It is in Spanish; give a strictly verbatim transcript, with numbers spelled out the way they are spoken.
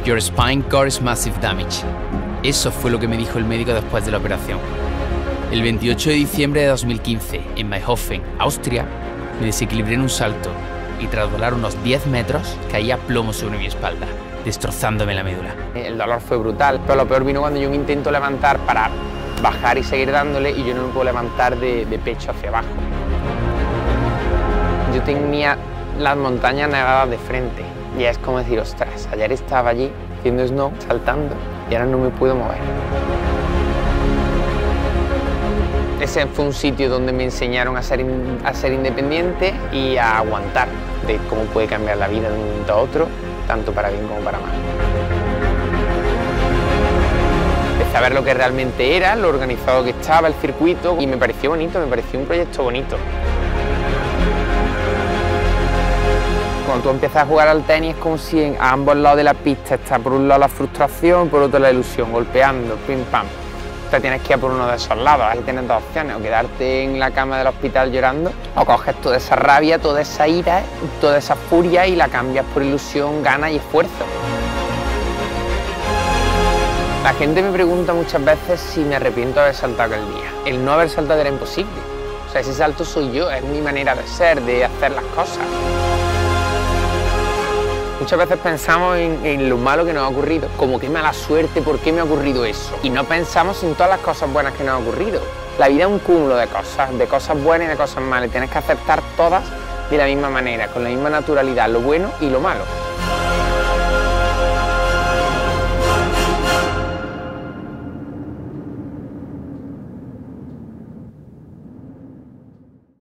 Your spine cores massive damage. Eso fue lo que me dijo el médico después de la operación. El veintiocho de diciembre de dos mil quince, en Mayhofen, Austria, me desequilibré en un salto y tras volar unos diez metros caí a plomo sobre mi espalda, destrozándome la médula. El dolor fue brutal, pero lo peor vino cuando yo me intento levantar para bajar y seguir dándole y yo no me puedo levantar de, de pecho hacia abajo. Yo tenía las montañas nevadas de frente y es como decir, ostras, ayer estaba allí haciendo snow, saltando y ahora no me puedo mover. Ese fue un sitio donde me enseñaron a ser, in, a ser independiente y a aguantar de cómo puede cambiar la vida de un momento a otro, tanto para bien como para mal. Empecé a ver lo que realmente era, lo organizado que estaba, el circuito, y me pareció bonito, me pareció un proyecto bonito. Cuando tú empiezas a jugar al tenis es como si a ambos lados de la pista está por un lado la frustración, por otro la ilusión, golpeando, pim pam. Te tienes que ir por uno de esos lados, ahí tienes dos opciones, o quedarte en la cama del hospital llorando, o coges toda esa rabia, toda esa ira, toda esa furia y la cambias por ilusión, ganas y esfuerzo. La gente me pregunta muchas veces si me arrepiento de haber saltado aquel día. El no haber saltado era imposible. O sea, ese salto soy yo, es mi manera de ser, de hacer las cosas. Muchas veces pensamos en, en lo malo que nos ha ocurrido, como qué mala suerte, ¿por qué me ha ocurrido eso? Y no pensamos en todas las cosas buenas que nos han ocurrido. La vida es un cúmulo de cosas, de cosas buenas y de cosas malas. Tienes que aceptar todas de la misma manera, con la misma naturalidad, lo bueno y lo malo.